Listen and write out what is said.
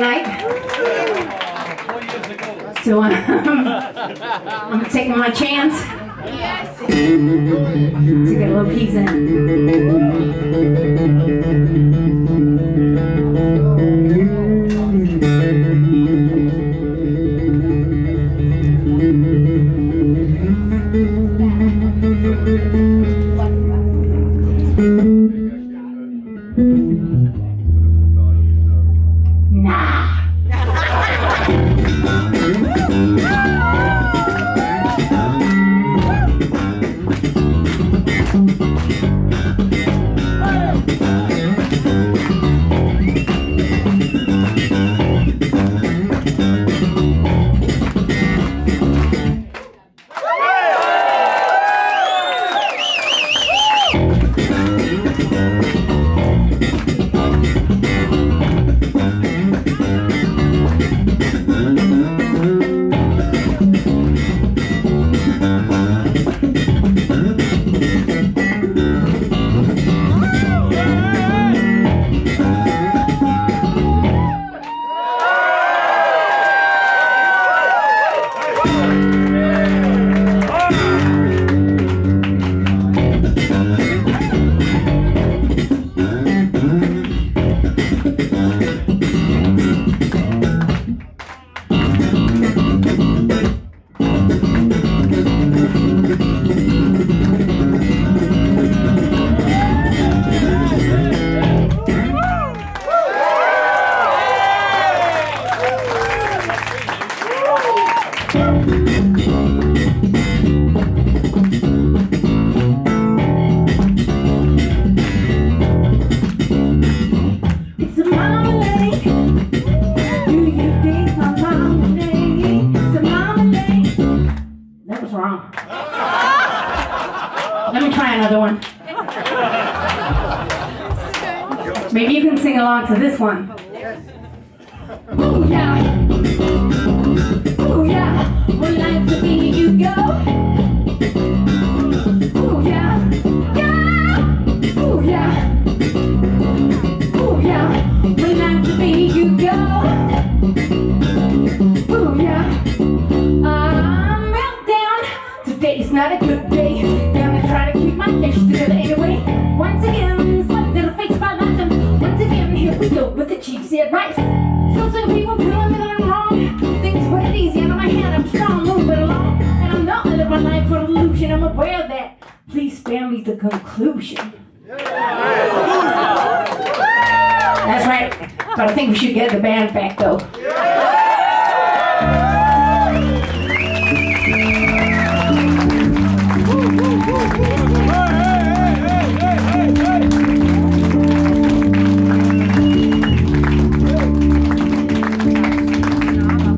tonight. So I'm gonna take my chance to get a little piece in. Maybe you can sing along to this one. Ooh yeah, ooh yeah, when life to be you go. Ooh yeah, yeah, ooh yeah, ooh yeah, when life to be you go. Ooh yeah, I'm meltdown. Today's not a good day. Gonna try to keep my ish together anyway. Once again, little face by nothing. Once again, here we go with the cheesy advice. So people telling me that I'm wrong. Things put it easy under my hand. I'm strong, moving along, and I'm not living my life for illusion. I'm aware of that. Please spare me the conclusion. That's right. But I think we should get the band back though.